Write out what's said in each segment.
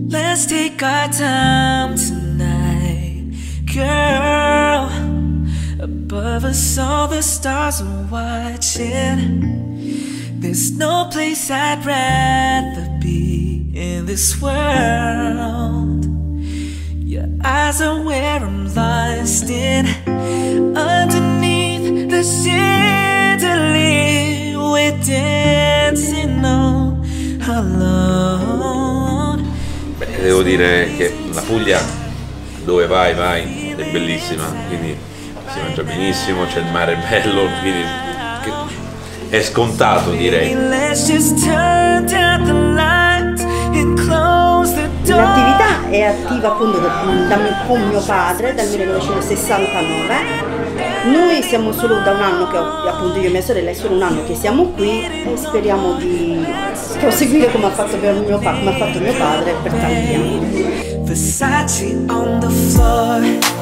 Let's take our time tonight, girl. Above us all the stars are watching. There's no place I'd rather be in this world. Your eyes are where I'm lost in. Underneath the chandelier, we're dancing all alone. Beh, devo dire che la Puglia, dove vai, è bellissima, quindi si mangia benissimo, c'è il mare bello, quindi è scontato, direi. L'attività è attiva appunto con mio padre dal 1969. Noi siamo solo da un anno che appunto io e mia sorella è solo un anno che siamo qui e speriamo di proseguire come ha fatto mio padre per tanti anni. Versace on the floor.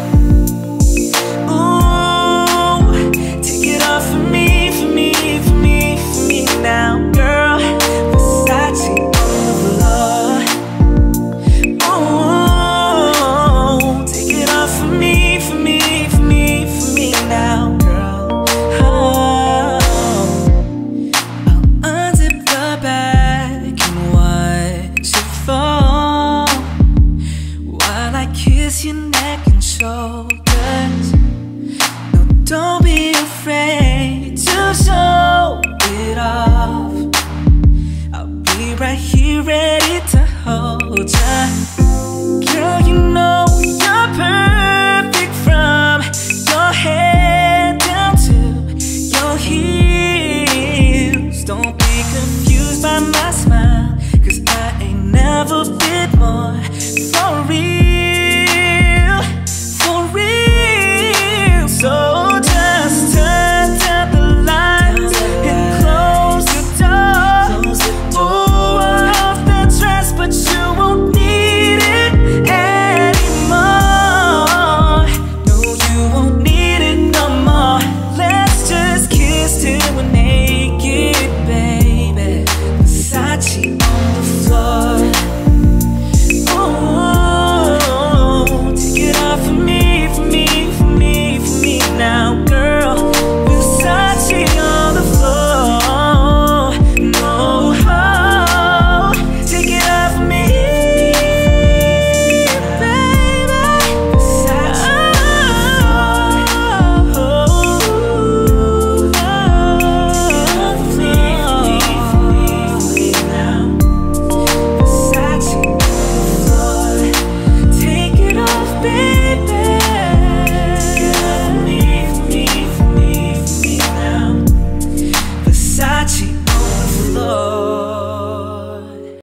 Take it off for me, for me, for me, for me now, girl. Versace on the floor. Oh, take it off for me, for me, for me, for me now, girl. Oh, I'll unzip the bag and watch it fall while I kiss your neck and shoulders. No, don't be afraid to show it off. I'll be right here ready to hold ya. Girl, you know you're perfect from your head down to your heels. Don't be confused by my